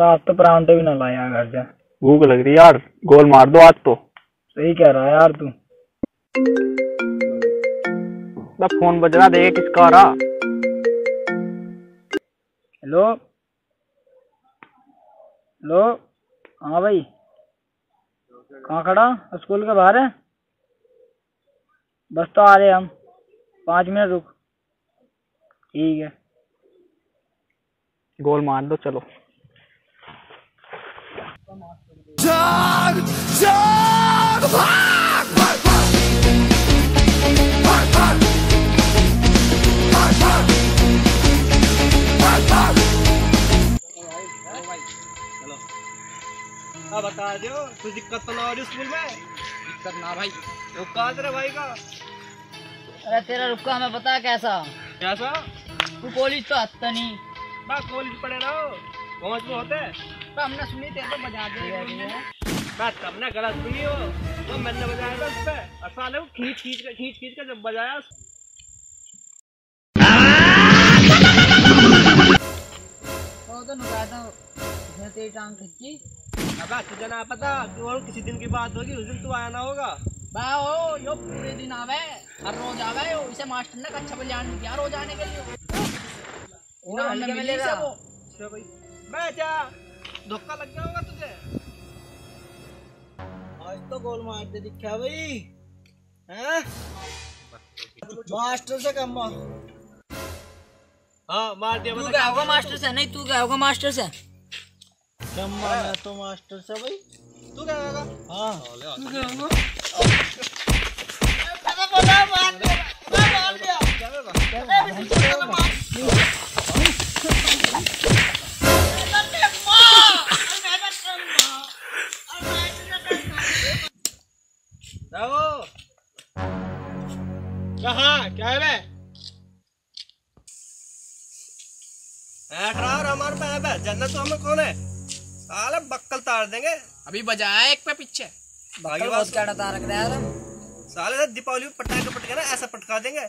आज तो परांठे भी ना लाया घर से। भूख लग रही यार, गोल मार दो आज तो। सही कह रहा है यार तू। फोन बज रहा, देखे किसका आ रहा। हेलो हेलो, हाँ भाई, कहाँ खड़ा? स्कूल के बाहर है? बस तो आ रहे हम, 5 मिनट रुक। ठीक है, गोल मार दो चलो। जाग जाग भाग भाग भाग भाग भाग भाग भाग भाग। चलो अब बता दो, कुछ दिक्कत तो ना हो रही स्कूल में? दिक्कत ना भाई। रुका तेरे भाई का? अरे तेरा रुका हमें पता है कैसा। कैसा? तू कॉलेज तो आता नहीं। बस कॉलेज पढ़े रहो, पहुँच में होते। तो हमने सुनी तेरे तो बजा दे। बस तुमने गलत सुनी हो, तो मैंने बजाया था उस पे। और साले वो खींच खींच के जब बजाया तो नुकाया था उसने तेरी टांग खींची। अब तुझे ना पता कि और किसी दिन की बात होगी, उस दिन तू आया ना होगा। बाओ यो पूरे दिन आवे, हर रोज आवे यो। इसे मास्टर ने कच्चा बजाने दिया रोज आने के लिए। इनाम में मिलेगा वो। अच्छा भाई, मैं जा, धोखा लग गया होगा तुझे। आज तो गोल मारते दिखा भाई, हैं? मास्टर से कम। हाँ मार दिया। तू क्या होगा मास्टर से? नहीं तू क्या होगा मास्टर से? कम्मा मैं तो मास्टर से भाई। तू क्या होगा? हाँ तू क्या होगा? कहाँ क्या है बे? हमारे पे जन्नत तो हमें कौन है? साले बक्कल तार देंगे। अभी बजाया एक पे पीछे बाकी बहुत क्या डता रख रहा है। साले से दीपावली में पटके ना ऐसा पटका देंगे।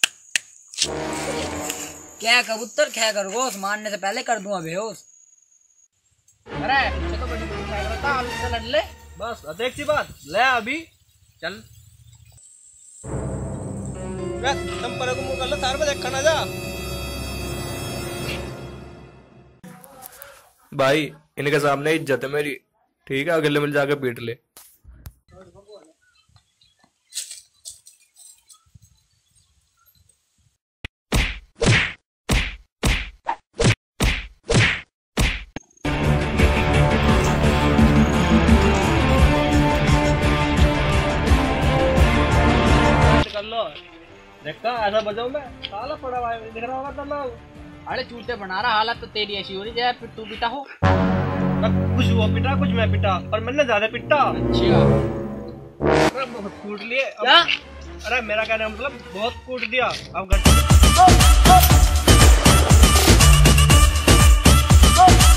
क्या कबूतर क्या खरगोश मारने से पहले कर दूंगा बेहोश। अरे पीछे तो बड़ी बड़ी साइड रहता, आलू से लड़ ले। बस देख सी बात ले अभी चल। तुम पर को मुंह कर लो, तार पे देखा ना जा। भाई इनके सामने इज्जत है मेरी, ठीक है? अगले मिल जाके पीट ले। कर लो, देखा ऐसा बजाऊं मैं? साला पड़ा भाई दिख रहा होगा तो ना। अरे चूते बना रहा, हालत तो तेरी ऐसी हो रही है फिर तू पिटा हो। कुछ वो पिटा कुछ मैं पिटा, और मैंने ज्यादा पिटा। अच्छा अरे बहुत कूट लिए क्या? अरे मेरा कहने का मतलब बहुत कूट दिया। अब घर